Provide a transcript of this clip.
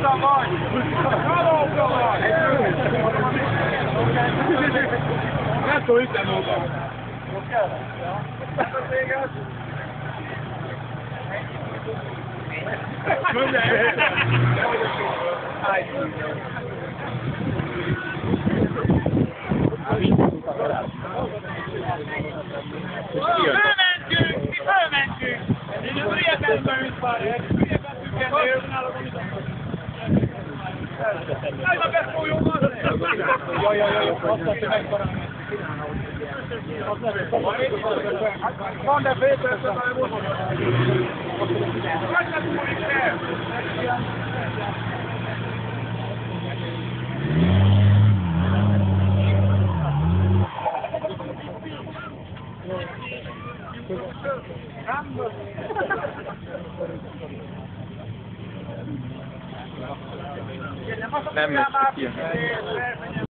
Oda vagy! Kalóka vagy! Nem tudom, ütem oda. Most kell? Ez a téged? Fölmentünk! Mi fölmentünk! Én az ügyetben beült már, ez a beszóljó van! Jaj, van, de fél percet, hanem most. Hogy nem múlik el? Nem lesz ki.